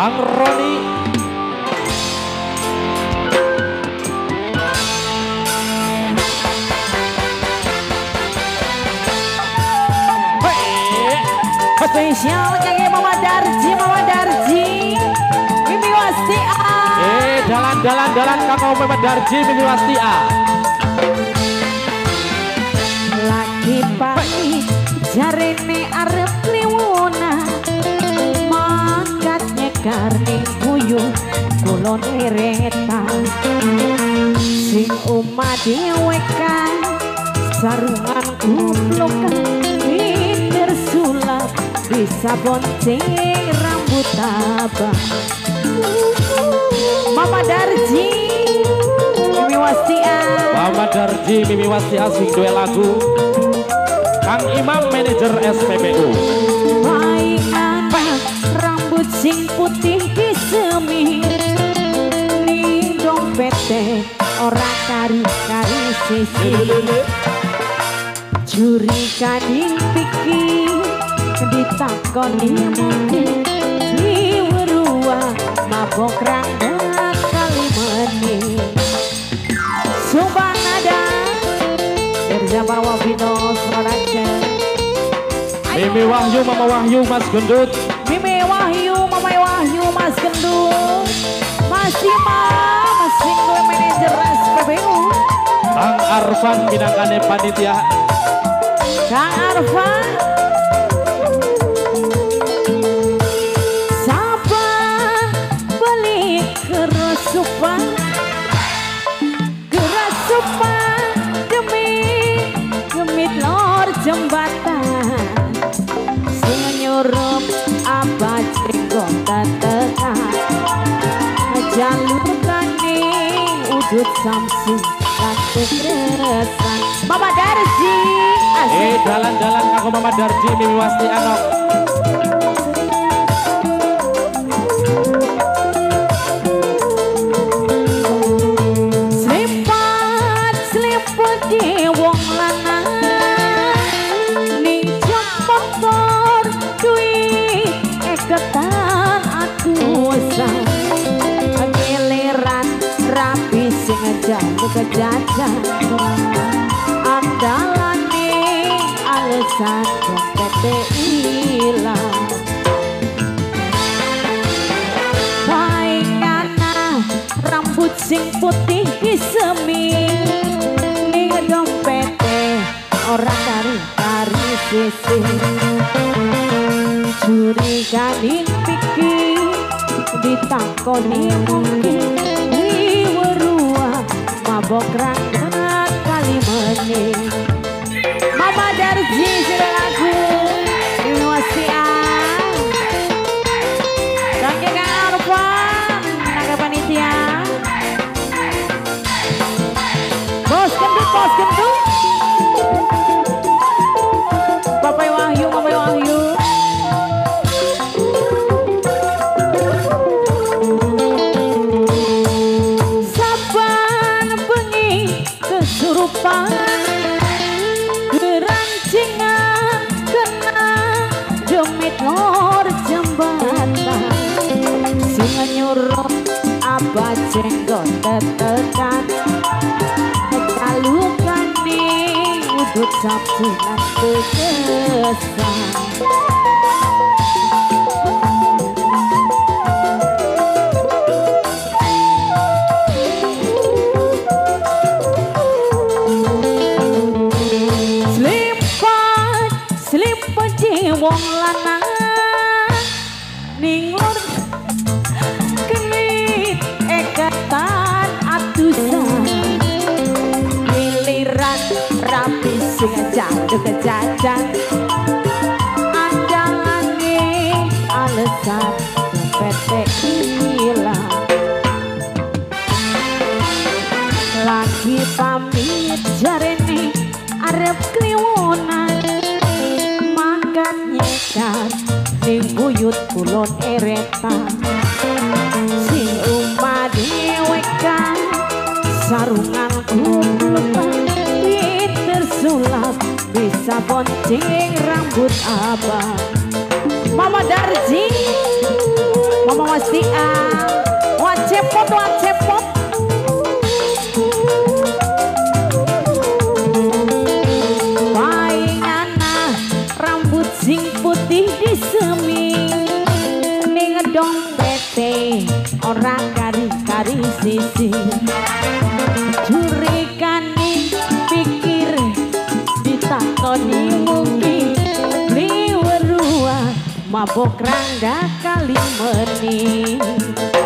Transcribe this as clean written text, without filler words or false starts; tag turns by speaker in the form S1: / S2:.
S1: Bang Roni.
S2: Spesial nyanyi Mama Darji Mimi Wastia.
S1: Dalan Kang Mama Darji Mimi Wastia.
S2: Lagi pagi jarene arep kliwona mangkat nyekar ning kuyung kulon ereta sing omah dhewe kan sarungan kuplokan tersulap bisa bonceng rambut abang. Mama Darji Mimi Wastia.
S1: Mama Darji Mimi Wastia sing duwe lagu. Kang Imam manajer SPBU.
S2: Mainan rambut sing putih disemir ning dompete ora kari-kari sisir. Juri kading pikir ditakoni mungkin liwerua mabok rangga kali menit. Sumpah nada Erza bawa Vinos Production.
S1: Mimi Wahyu Mama Wahyu Mas Gendut.
S2: Mimi Wahyu Mama Wahyu Mas Gendut. Mas Ima Mas single manager SPBU.
S1: Kang Arfan minangkane panitia.
S2: Kang Arfan. Sabar beli kerasupan demi gemit lor jembatan sing nyurup apa jenggot tetekan jalur kaning udut samsung keresan. Mama Darji
S1: dalan kanggo Mama Darji Mimi Wastia nok.
S2: di wong lanang ning jok motor duit eketan atusan giliran rapi sing ngejalu kejajan andalane alasan dompet ilang baikana rambut sing putih disemir dompete orang kari-kari sisir curigain pikir ditakoni mungkin liwerua mabok rangga kali menit. Mama Darji sudah lagu Mimi Wastia Kangge Kang Arfan naga panitia Bos gendut Bapak Wahyu, Mama Wahyu saban bengi kesurupan gerancingan kena demit lor jembatan sing nyuruh apa jenggot tetekan lukan ning udut sabsunan kekesan selipat di wong lanang ning lor kenit ekatan atusan rapi sing jatuh ke jajan andalane alasan dompet hilang lagi pamit jarene arep kliwonan makan nyekar ning buyut kulon eretan sing umah dhewe kan sarungan kuplepan tersulap bisa bonceng rambut abang. Mama Darji Mama Wastia, wacepot. Paingana rambut sing putih disemi, ning dompete ora kari-kari sisi. Jurikane pikir ditakoni mungkin liwerua mabok rangga kali meni.